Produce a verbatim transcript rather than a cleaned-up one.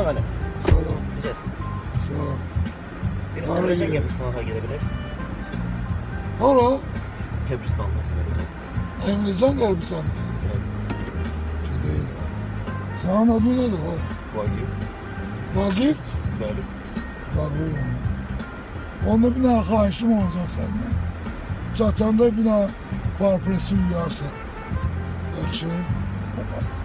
Salam Ali. Salam. Yes. Sağ ol. Bir Hara Azərbaycan gidelim? qəbristanlığa gedə bilər. Hara? Qəbristanlığa gedə bilər. Emrecan Elbisen. Gidelim. Sana adı nedir o? Vagif. Vakif? Bəli. Vakif. Onda bir daha xahişim olacaq səndən. Çatanda bir daha parpresi uyarsın. Yaxşı.